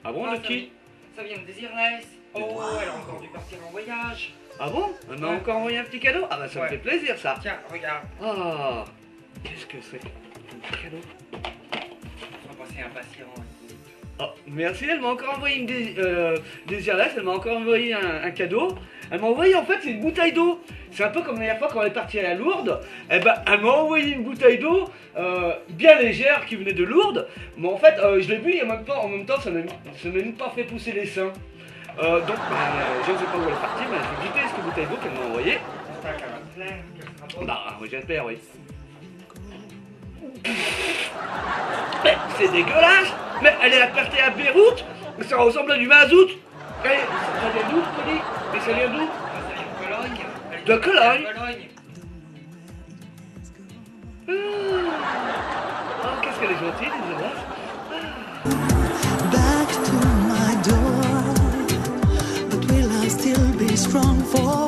Ah bon, de qui? Ça vient de Désirless. Oh, elle a encore dû partir en voyage. Ah bon? Elle m'a encore envoyé un petit cadeau? Ah bah ça me fait plaisir ça. Tiens, regarde. Ah, qu'est-ce que c'est? Un petit cadeau. On va passer un patient. Oh, merci, elle m'a encore envoyé une Désirless, elle m'a encore envoyé un cadeau. Elle m'a envoyé en fait c'est une bouteille d'eau. C'est un peu comme la dernière fois quand elle est partie à la Lourdes. Eh ben, elle m'a envoyé une bouteille d'eau bien légère qui venait de Lourdes. Mais en fait, je l'ai bu et en même temps ça m'a même pas fait pousser les seins. Donc, je ne sais pas où elle est partie, mais j'ai goûté cette bouteille d'eau qu'elle m'a envoyée. J'espère qu'elle va te plaire, qu'elle sera bonne. Bah, oui, j'espère, oui. Mais c'est dégueulasse! Mais elle est apportée à Beyrouth! Ça ressemble à du mazout! Ça vient d'où, tu dis? Mais ça vient d'où? Ça vient de Cologne. De Cologne? De Cologne. Oh, qu'est-ce qu'elle est gentille, Désirless! Back to my door, but will I still be strong for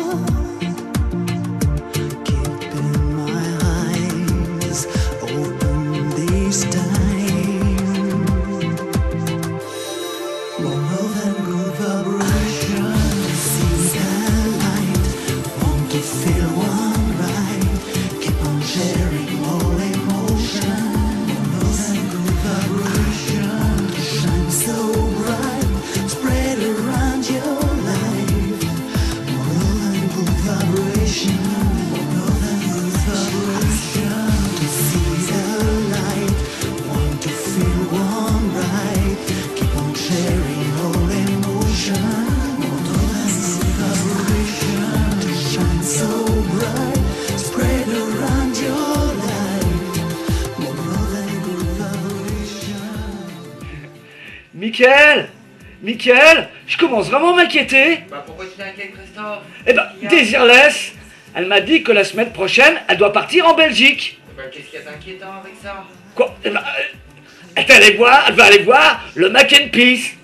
keeping my eyes open this time? More than good vibrations, see the light, want to feel one right, keep on sharing all emotion. More than good vibrations, shine so bright, spread around your life. More than good vibration, more than good vibration. To see the light, want to feel one right, keep on sharing all emotion. More than good vibration, to shine so bright, spread around your life. More than good vibration. Mickaël! Mickaël! Je commence vraiment à m'inquiéter! Bah pourquoi tu t'inquiètes, Christophe? Eh ben, Désirless, elle m'a dit que la semaine prochaine, elle doit partir en Belgique. Bah qu'est-ce qu'il y a d'inquiétant avec ça? Quoi? Eh ben, elle va aller voir le Mac and Peace.